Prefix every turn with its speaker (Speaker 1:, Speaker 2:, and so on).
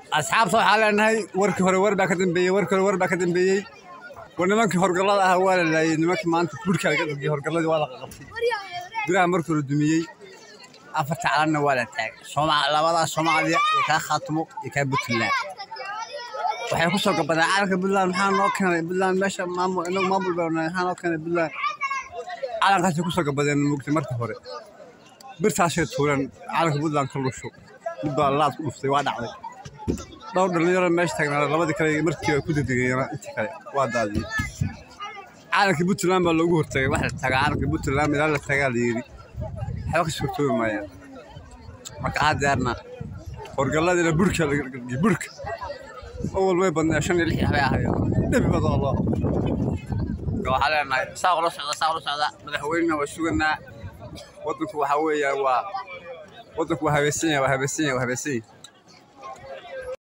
Speaker 1: أصحاب صح على إنهاي ورك هو كدم بي ورك كدم بي ونمك هرقلا هوال اللي نمك ما أنت برك هرقلا ولا قصي برا مركز الدمية أفتح على النوال تاج سمع لا ولا سمع لي يكاختمو يكبت الله waxay ku soo gabaday caalamka Puntland maxaa noo keenay Puntland meesha maamul baa maxaa noo keenay Puntland caalamkaasi ku soo gabadeen mugti markii hore birtaashay tuuran caalamka Puntland ka lusho mid baa laad ku dhuftay waa dhacday dhowr dhalinyaro meesha taagnaa labadii kale markii ay ku degdegayeen intii kale waa daadiyay caalamka Puntland baa lagu hortagay waxa tagaa caalamka Puntland meel la tagaa la yiri waxa ka soo tuuray maayeen marka hadaarna horgaladina burka أول ما يبني عشان يلحق عليها نبي بدو الله قال علينا ساقلوا سعدا مدحوينا وشوقنا ودك وحوية ودك وهبسية